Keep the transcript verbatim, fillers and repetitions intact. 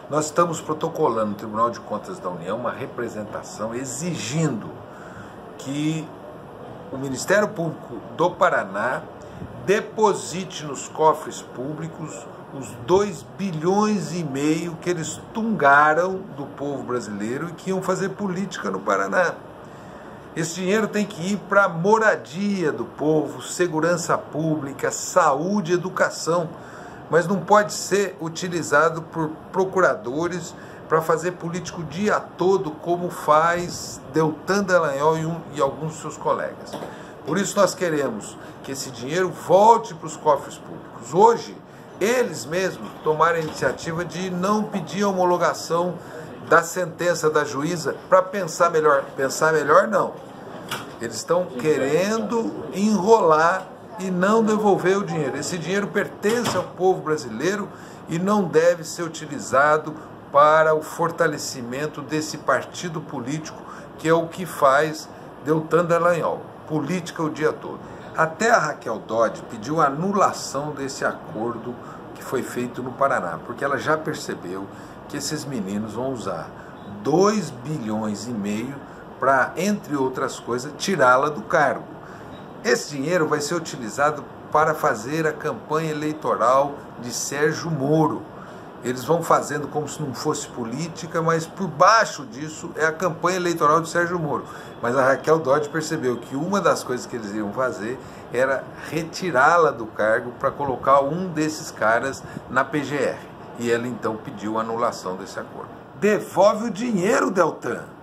Nós estamos protocolando no Tribunal de Contas da União uma representação exigindo que o Ministério Público do Paraná deposite nos cofres públicos os dois bilhões e meio que eles tungaram do povo brasileiro e que iam fazer política no Paraná. Esse dinheiro tem que ir para a moradia do povo, segurança pública, saúde, educação, mas não pode ser utilizado por procuradores para fazer político o dia todo, como faz Deltan Dallagnol e, um, e alguns de seus colegas. Por isso nós queremos que esse dinheiro volte para os cofres públicos. Hoje, eles mesmos tomaram a iniciativa de não pedir a homologação da sentença da juíza para pensar melhor. Pensar melhor não. Eles estão querendo enrolar e não devolver o dinheiro. Esse dinheiro pertence ao povo brasileiro e não deve ser utilizado para o fortalecimento desse partido político, que é o que faz Deltan Dallagnol, política o dia todo. Até a Raquel Dodge pediu a anulação desse acordo que foi feito no Paraná, porque ela já percebeu que esses meninos vão usar dois bilhões e meio para, entre outras coisas, tirá-la do cargo. Esse dinheiro vai ser utilizado para fazer a campanha eleitoral de Sérgio Moro. Eles vão fazendo como se não fosse política, mas por baixo disso é a campanha eleitoral de Sérgio Moro. Mas a Raquel Dodge percebeu que uma das coisas que eles iam fazer era retirá-la do cargo para colocar um desses caras na P G R. E ela então pediu a anulação desse acordo. Devolve o dinheiro, Deltan!